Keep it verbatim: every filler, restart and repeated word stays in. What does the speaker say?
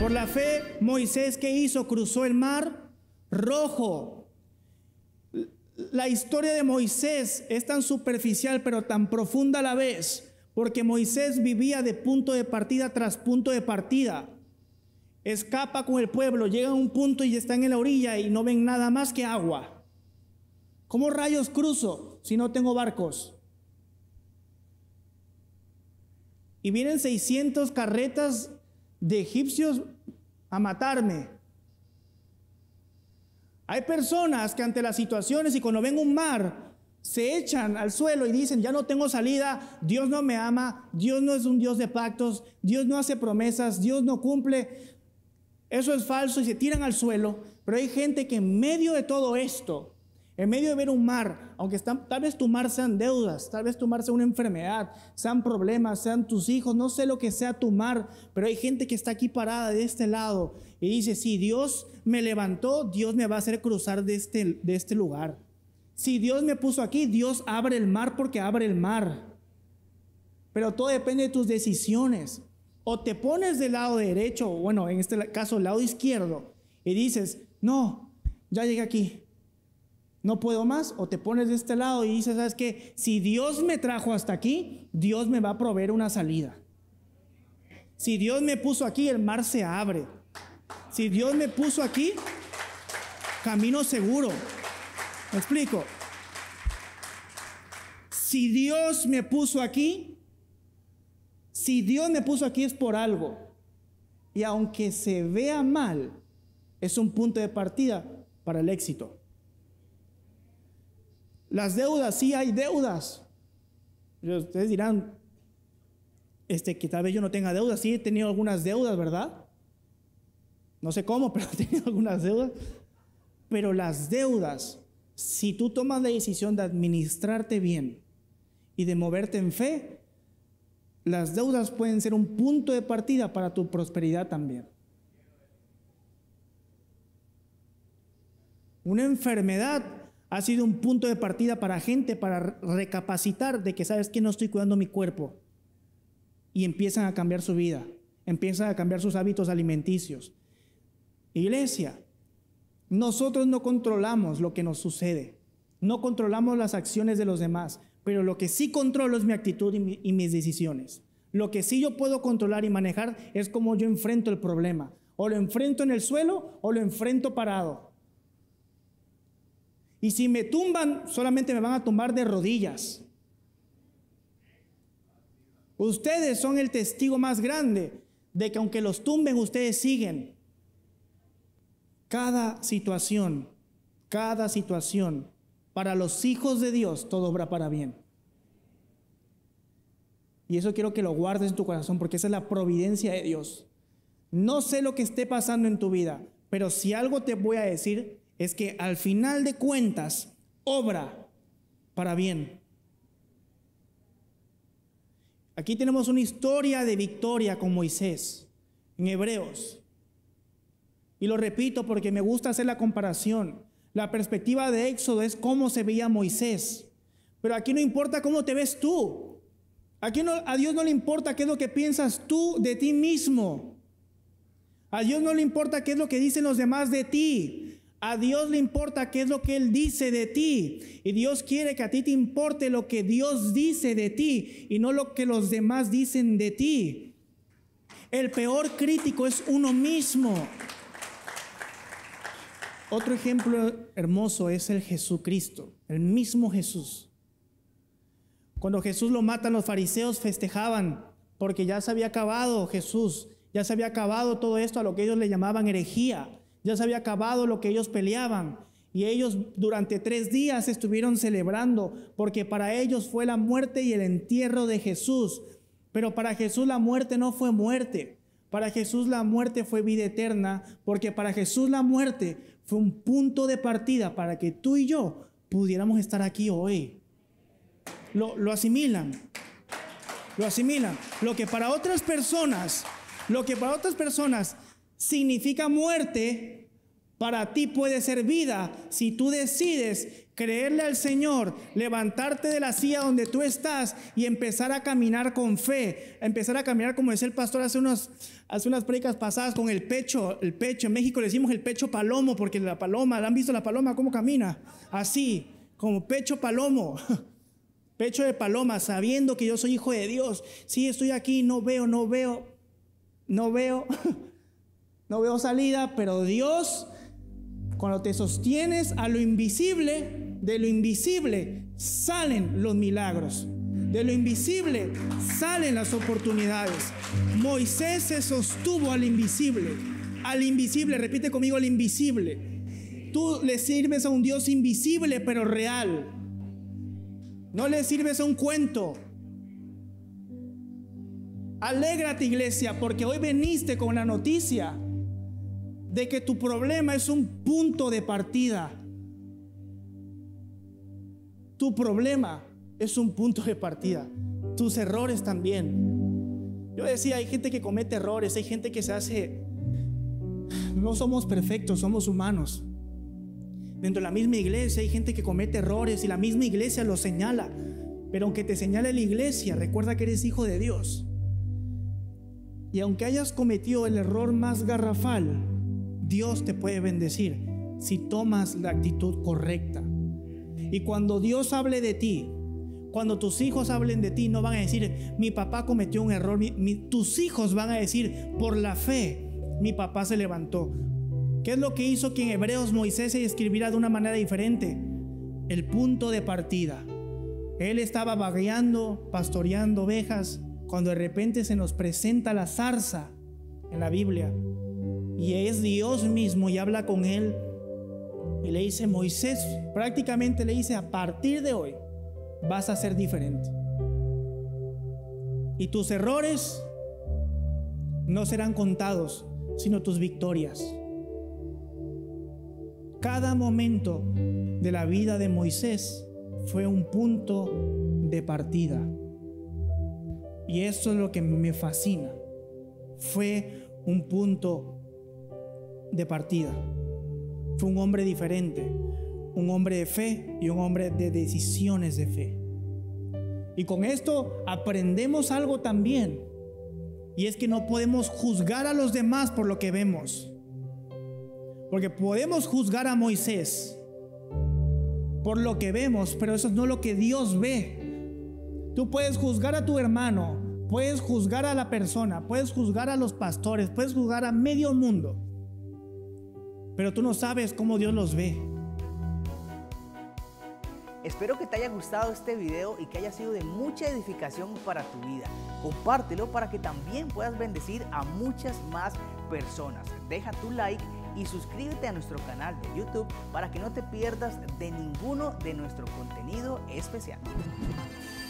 Por la fe, Moisés, ¿qué hizo? Cruzó el mar Rojo. La historia de Moisés es tan superficial, pero tan profunda a la vez, porque Moisés vivía de punto de partida tras punto de partida. Escapa con el pueblo, llega a un punto y están en la orilla y no ven nada más que agua. ¿Cómo rayos cruzo si no tengo barcos? Y vienen seiscientas carretas de egipcios a matarme. Hay personas que ante las situaciones y cuando ven un mar se echan al suelo y dicen: ya no tengo salida, Dios no me ama, Dios no es un Dios de pactos, Dios no hace promesas, Dios no cumple. Eso es falso y se tiran al suelo. Pero hay gente que en medio de todo esto, en medio de ver un mar, aunque están, tal vez tu mar sean deudas, tal vez tu mar sea una enfermedad, sean problemas, sean tus hijos, no sé lo que sea tu mar, pero hay gente que está aquí parada de este lado y dice: si Dios me levantó, Dios me va a hacer cruzar de este, de este lugar. Si Dios me puso aquí, Dios abre el mar porque abre el mar. Pero todo depende de tus decisiones. O te pones del lado derecho, o bueno, en este caso, el lado izquierdo, y dices: no, ya llegué aquí, no puedo más. O te pones de este lado y dices: ¿sabes qué? Si Dios me trajo hasta aquí, Dios me va a proveer una salida. Si Dios me puso aquí, el mar se abre. Si Dios me puso aquí, camino seguro. ¿Me explico? Si Dios me puso aquí, si Dios me puso aquí es por algo. Y aunque se vea mal, es un punto de partida para el éxito. Las deudas, sí hay deudas. Ustedes dirán, este, que tal vez yo no tenga deudas. Sí he tenido algunas deudas, ¿verdad? No sé cómo, pero he tenido algunas deudas. Pero las deudas, si tú tomas la decisión de administrarte bien y de moverte en fe, las deudas pueden ser un punto de partida para tu prosperidad también. Una enfermedad ha sido un punto de partida para gente para recapacitar de que, ¿sabes qué? No estoy cuidando mi cuerpo. Y empiezan a cambiar su vida, empiezan a cambiar sus hábitos alimenticios. Iglesia, nosotros no controlamos lo que nos sucede, no controlamos las acciones de los demás, pero lo que sí controlo es mi actitud y, mi, y mis decisiones. Lo que sí yo puedo controlar y manejar es cómo yo enfrento el problema. O lo enfrento en el suelo o lo enfrento parado. Y si me tumban, solamente me van a tumbar de rodillas. Ustedes son el testigo más grande de que aunque los tumben, ustedes siguen. Cada situación, cada situación, para los hijos de Dios, todo obra para bien. Y eso quiero que lo guardes en tu corazón, porque esa es la providencia de Dios. No sé lo que esté pasando en tu vida, pero si algo te voy a decir es que al final de cuentas, obra para bien. Aquí tenemos una historia de victoria con Moisés en Hebreos. Y lo repito porque me gusta hacer la comparación. La perspectiva de Éxodo es cómo se veía Moisés. Pero aquí no importa cómo te ves tú. Aquí no, a Dios no le importa qué es lo que piensas tú de ti mismo. A Dios no le importa qué es lo que dicen los demás de ti. A Dios le importa qué es lo que Él dice de ti. Y Dios quiere que a ti te importe lo que Dios dice de ti y no lo que los demás dicen de ti. El peor crítico es uno mismo. Otro ejemplo hermoso es el Jesucristo, el mismo Jesús. Cuando Jesús lo matan, los fariseos festejaban porque ya se había acabado Jesús, ya se había acabado todo esto a lo que ellos le llamaban herejía, ya se había acabado lo que ellos peleaban. Y ellos durante tres días estuvieron celebrando porque para ellos fue la muerte y el entierro de Jesús. Pero para Jesús la muerte no fue muerte. Para Jesús la muerte fue vida eterna, porque para Jesús la muerte fue un punto de partida para que tú y yo pudiéramos estar aquí hoy. Lo, lo asimilan, lo asimilan. Lo que para otras personas, lo que para otras personas significa muerte, Para ti puede ser vida si tú decides creerle al Señor, levantarte de la silla donde tú estás y empezar a caminar con fe, empezar a caminar como decía el pastor hace, unos, hace unas prédicas pasadas con el pecho, el pecho. En México le decimos el pecho palomo porque la paloma, ¿la han visto la paloma cómo camina? Así, como pecho palomo, pecho de paloma, sabiendo que yo soy hijo de Dios. Sí, estoy aquí, no veo, no veo, no veo, no veo salida, pero Dios... Cuando te sostienes a lo invisible, de lo invisible salen los milagros. De lo invisible salen las oportunidades. Moisés se sostuvo al invisible. Al invisible, repite conmigo, al invisible. Tú le sirves a un Dios invisible pero real. No le sirves a un cuento. Alégrate, iglesia, porque hoy veniste con la noticia de que tu problema es un punto de partida. Tu problema es un punto de partida. Tus errores también. Yo decía, hay gente que comete errores, hay gente que se hace... No somos perfectos, somos humanos. Dentro de la misma iglesia hay gente que comete errores y la misma iglesia los señala. Pero aunque te señale la iglesia, recuerda que eres hijo de Dios. Y aunque hayas cometido el error más garrafal, Dios te puede bendecir si tomas la actitud correcta. Y cuando Dios hable de ti, cuando tus hijos hablen de ti, no van a decir, mi papá cometió un error. Mi, mi, tus hijos van a decir, por la fe, mi papá se levantó. ¿Qué es lo que hizo que en Hebreos Moisés se escribiera de una manera diferente? El punto de partida. Él estaba vagueando, pastoreando ovejas, cuando de repente se nos presenta la zarza en la Biblia. Y es Dios mismo y habla con él y le dice, Moisés, prácticamente le dice, a partir de hoy vas a ser diferente. Y tus errores no serán contados, sino tus victorias. Cada momento de la vida de Moisés fue un punto de partida. Y eso es lo que me fascina. Fue un punto de partida. Fue un hombre diferente, un hombre de fe y un hombre de decisiones de fe. Y con esto aprendemos algo también, y es que no podemos juzgar a los demás por lo que vemos, porque podemos juzgar a Moisés por lo que vemos, pero eso no es lo que Dios ve. Tú puedes juzgar a tu hermano, puedes juzgar a la persona, puedes juzgar a los pastores, puedes juzgar a medio mundo, pero tú no sabes cómo Dios los ve. Espero que te haya gustado este video y que haya sido de mucha edificación para tu vida. Compártelo para que también puedas bendecir a muchas más personas. Deja tu like y suscríbete a nuestro canal de YouTube para que no te pierdas de ninguno de nuestro contenido especial.